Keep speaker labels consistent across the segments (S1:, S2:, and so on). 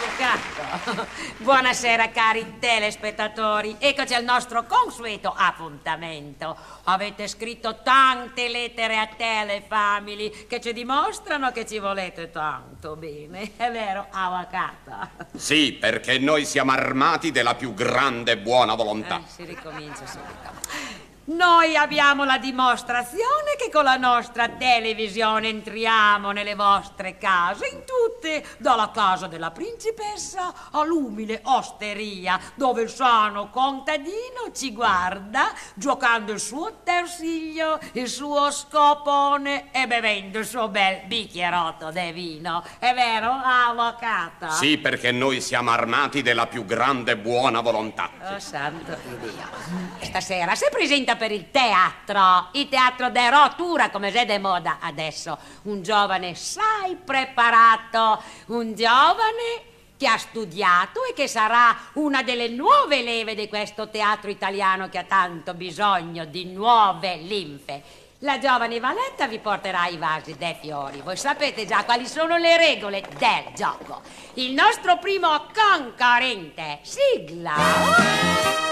S1: Avvocato, buonasera cari telespettatori, eccoci al nostro consueto appuntamento. Avete scritto tante lettere a Telefamily che ci dimostrano che ci volete tanto bene, è vero, avvocato?
S2: Sì, perché noi siamo armati della più grande buona volontà.
S1: Si ricomincia subito. Noi abbiamo la dimostrazione che con la nostra televisione entriamo nelle vostre case, in tutte, dalla casa della principessa all'umile osteria, dove il sano contadino ci guarda giocando il suo tersiglio, il suo scopone e bevendo il suo bel bicchierotto di vino. È vero, avvocato?
S2: Sì, perché noi siamo armati della più grande buona volontà.
S1: Oh, santo Dio. Stasera si presenta per il teatro de rottura, come c'è de moda adesso. Un giovane assai preparato, un giovane che ha studiato e che sarà una delle nuove leve di questo teatro italiano che ha tanto bisogno di nuove linfe. La giovane Valetta vi porterà i vasi dei fiori. Voi sapete già quali sono le regole del gioco. Il nostro primo concorrente, sigla.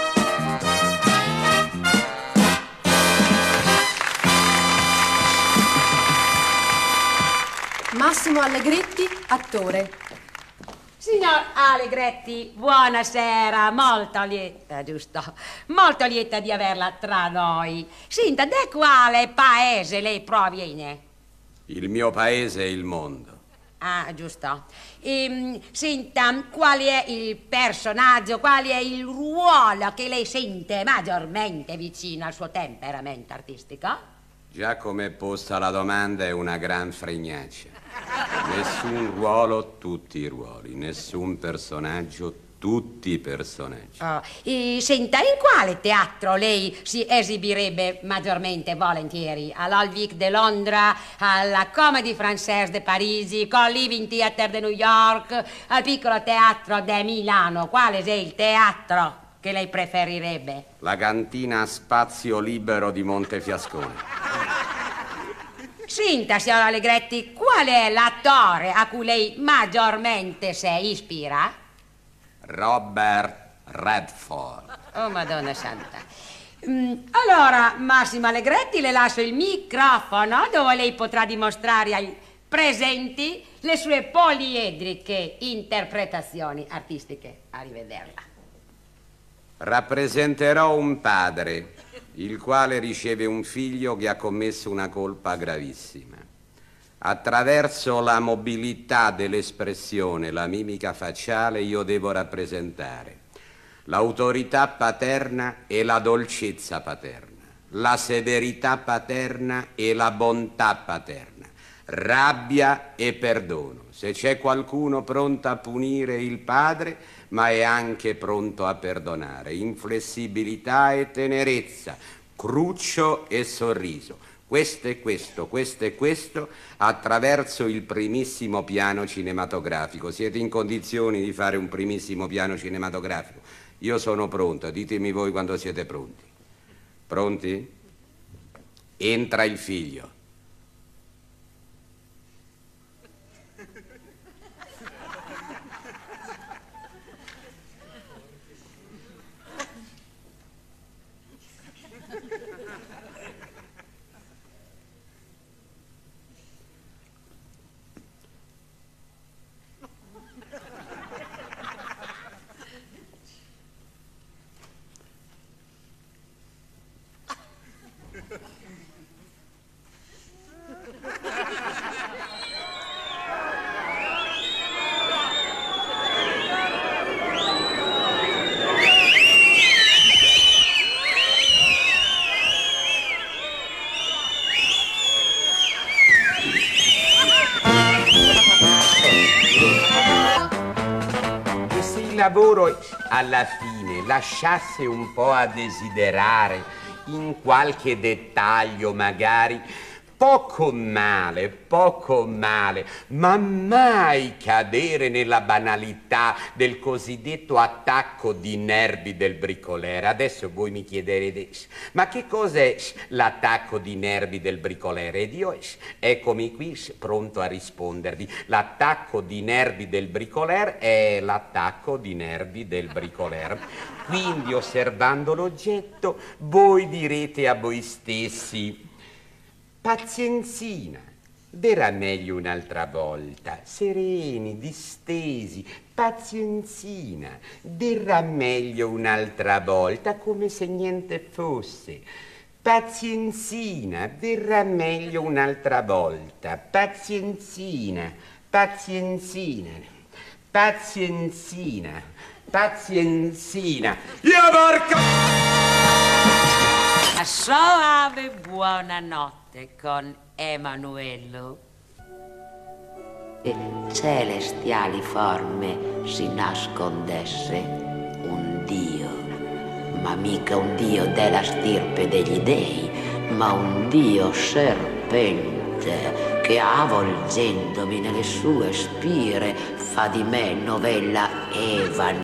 S3: Massimo Allegretti, attore.
S1: Signor Allegretti, buonasera, molto lieta, giusto? Molto lieta di averla tra noi. Senta, da quale paese lei proviene?
S2: Il mio paese è il mondo.
S1: Ah, giusto. Senta, qual è il personaggio, qual è il ruolo che lei sente maggiormente vicino al suo temperamento artistico?
S2: Già come è posta la domanda è una gran fregnaccia. Nessun ruolo, tutti i ruoli. Nessun personaggio, tutti i personaggi.
S1: Oh, senta, in quale teatro lei si esibirebbe maggiormente volentieri? All'Olympique de Londra, alla Comédie Française de Parigi, al Living Theatre di New York, al piccolo teatro di Milano? Quale è il teatro che lei preferirebbe?
S2: La cantina Spazio Libero di Montefiascone.
S1: Senta, signor Allegretti, qual è l'attore a cui lei maggiormente si ispira?
S2: Robert Redford.
S1: Oh, Madonna Santa. Allora, Massimo Allegretti, le lascio il microfono dove lei potrà dimostrare ai presenti le sue poliedriche interpretazioni artistiche. Arrivederla.
S2: Rappresenterò un padre, il quale riceve un figlio che ha commesso una colpa gravissima. Attraverso la mobilità dell'espressione, la mimica facciale, io devo rappresentare l'autorità paterna e la dolcezza paterna, la severità paterna e la bontà paterna, rabbia e perdono. Se c'è qualcuno pronto a punire il padre, ma è anche pronto a perdonare, inflessibilità e tenerezza, cruccio e sorriso. Questo è questo, attraverso il primissimo piano cinematografico. Siete in condizioni di fare un primissimo piano cinematografico? Io sono pronto, ditemi voi quando siete pronti. Pronti? Entra il figlio. Lavoro alla fine lasciasse un po' a desiderare in qualche dettaglio magari, poco male, ma mai cadere nella banalità del cosiddetto attacco di nervi del bricolere. Adesso voi mi chiederete, ma che cos'è l'attacco di nervi del bricolere? Ed io eccomi qui pronto a rispondervi. L'attacco di nervi del bricolere è l'attacco di nervi del bricolere. Quindi, osservando l'oggetto, voi direte a voi stessi: pazienzina, verrà meglio un'altra volta, sereni, distesi, pazienzina, verrà meglio un'altra volta, come se niente fosse. Pazienzina, verrà meglio un'altra volta, pazienzina, pazienzina, pazienzina, pazienzina. Io porca...
S1: A soave buonanotte con Emanuello. E celestiali forme si nascondesse un Dio, ma mica un Dio della stirpe degli dei, ma un Dio serpente che, avvolgendomi nelle sue spire, fa di me novella Eva